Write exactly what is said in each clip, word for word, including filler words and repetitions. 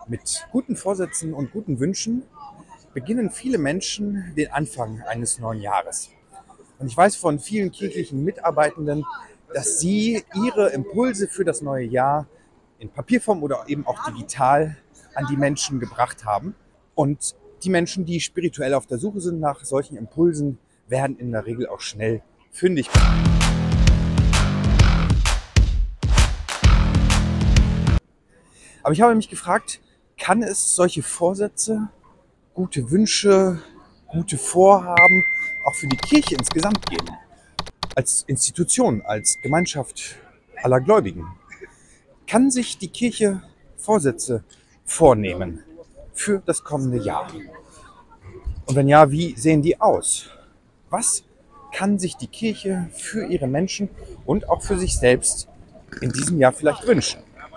Mit guten Vorsätzen und guten Wünschen beginnen viele Menschen den Anfang eines neuen Jahres. Und ich weiß von vielen kirchlichen Mitarbeitenden, dass sie ihre Impulse für das neue Jahr in Papierform oder eben auch digital an die Menschen gebracht haben. Und die Menschen, die spirituell auf der Suche sind nach solchen Impulsen, werden in der Regel auch schnell fündig. Aber ich habe mich gefragt, kann es solche Vorsätze, gute Wünsche, gute Vorhaben auch für die Kirche insgesamt geben? Als Institution, als Gemeinschaft aller Gläubigen. Kann sich die Kirche Vorsätze vornehmen für das kommende Jahr? Und wenn ja, wie sehen die aus? Was kann sich die Kirche für ihre Menschen und auch für sich selbst in diesem Jahr vielleicht wünschen?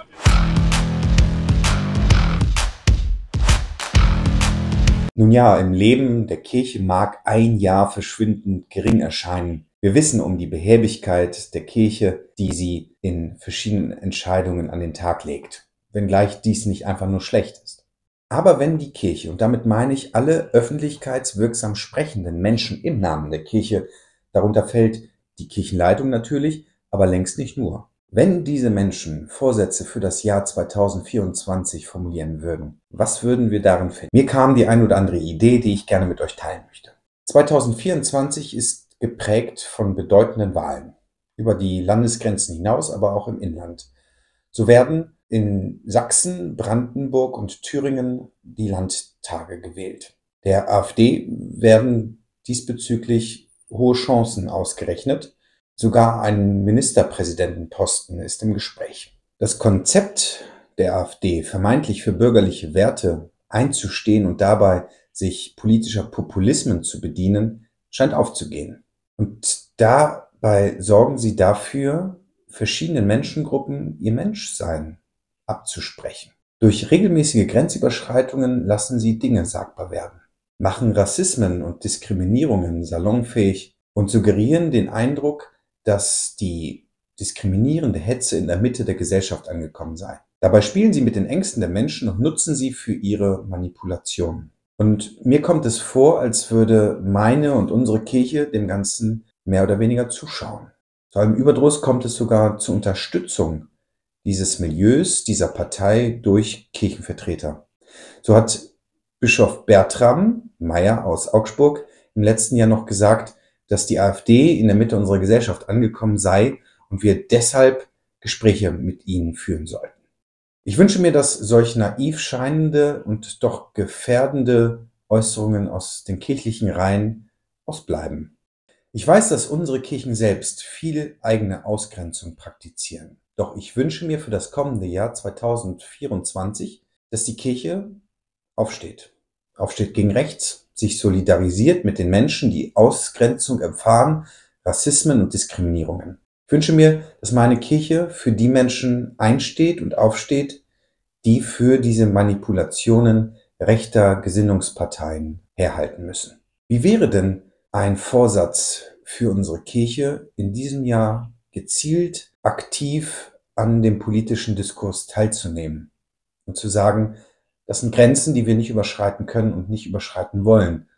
Nun ja, im Leben der Kirche mag ein Jahr verschwindend gering erscheinen. Wir wissen um die Behäbigkeit der Kirche, die sie in verschiedenen Entscheidungen an den Tag legt, wenngleich dies nicht einfach nur schlecht ist. Aber wenn die Kirche, und damit meine ich alle öffentlichkeitswirksam sprechenden Menschen im Namen der Kirche, darunter fällt die Kirchenleitung natürlich, aber längst nicht nur. Wenn diese Menschen Vorsätze für das Jahr zweitausendvierundzwanzig formulieren würden, was würden wir darin finden? Mir kam die ein oder andere Idee, die ich gerne mit euch teilen möchte. zweitausendvierundzwanzig ist geprägt von bedeutenden Wahlen, über die Landesgrenzen hinaus, aber auch im Inland. So werden in Sachsen, Brandenburg und Thüringen die Landtage gewählt. Der AfD werden diesbezüglich hohe Chancen ausgerechnet. Sogar ein Ministerpräsidentenposten ist im Gespräch. Das Konzept der AfD, vermeintlich für bürgerliche Werte einzustehen und dabei sich politischer Populismen zu bedienen, scheint aufzugehen. Und dabei sorgen sie dafür, verschiedenen Menschengruppen ihr Menschsein abzusprechen. Durch regelmäßige Grenzüberschreitungen lassen sie Dinge sagbar werden, machen Rassismen und Diskriminierungen salonfähig und suggerieren den Eindruck, dass die diskriminierende Hetze in der Mitte der Gesellschaft angekommen sei. Dabei spielen sie mit den Ängsten der Menschen und nutzen sie für ihre Manipulationen. Und mir kommt es vor, als würde meine und unsere Kirche dem Ganzen mehr oder weniger zuschauen. Zu einem Überdruss kommt es sogar zur Unterstützung dieses Milieus, dieser Partei durch Kirchenvertreter. So hat Bischof Bertram Meyer aus Augsburg im letzten Jahr noch gesagt, dass die AfD in der Mitte unserer Gesellschaft angekommen sei und wir deshalb Gespräche mit ihnen führen sollten. Ich wünsche mir, dass solch naiv scheinende und doch gefährdende Äußerungen aus den kirchlichen Reihen ausbleiben. Ich weiß, dass unsere Kirchen selbst viel eigene Ausgrenzung praktizieren. Doch ich wünsche mir für das kommende Jahr zweitausendvierundzwanzig, dass die Kirche aufsteht. Aufsteht gegen rechts, sich solidarisiert mit den Menschen, die Ausgrenzung erfahren, Rassismen und Diskriminierungen. Ich wünsche mir, dass meine Kirche für die Menschen einsteht und aufsteht, die für diese Manipulationen rechter Gesinnungsparteien herhalten müssen. Wie wäre denn ein Vorsatz für unsere Kirche in diesem Jahr gezielt aktiv an dem politischen Diskurs teilzunehmen und zu sagen, das sind Grenzen, die wir nicht überschreiten können und nicht überschreiten wollen.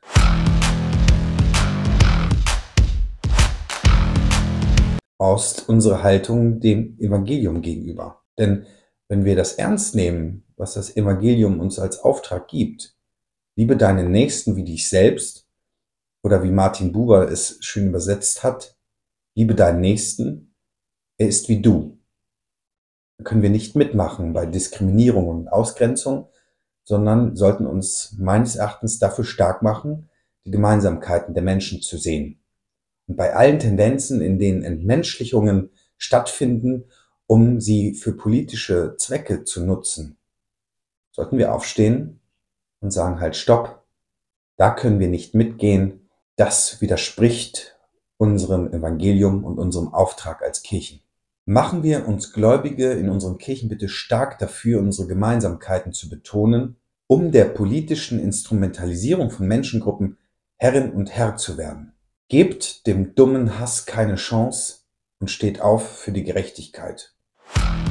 Aus unserer Haltung dem Evangelium gegenüber. Denn wenn wir das ernst nehmen, was das Evangelium uns als Auftrag gibt, liebe deinen Nächsten wie dich selbst, oder wie Martin Buber es schön übersetzt hat, liebe deinen Nächsten, er ist wie du. Da können wir nicht mitmachen bei Diskriminierung und Ausgrenzung, sondern sollten uns meines Erachtens dafür stark machen, die Gemeinsamkeiten der Menschen zu sehen. Und bei allen Tendenzen, in denen Entmenschlichungen stattfinden, um sie für politische Zwecke zu nutzen, sollten wir aufstehen und sagen, halt, stopp, da können wir nicht mitgehen, das widerspricht unserem Evangelium und unserem Auftrag als Kirchen. Machen wir uns Gläubige in unseren Kirchen bitte stark dafür, unsere Gemeinsamkeiten zu betonen, um der politischen Instrumentalisierung von Menschengruppen Herrin und Herr zu werden. Gebt dem dummen Hass keine Chance und steht auf für die Gerechtigkeit.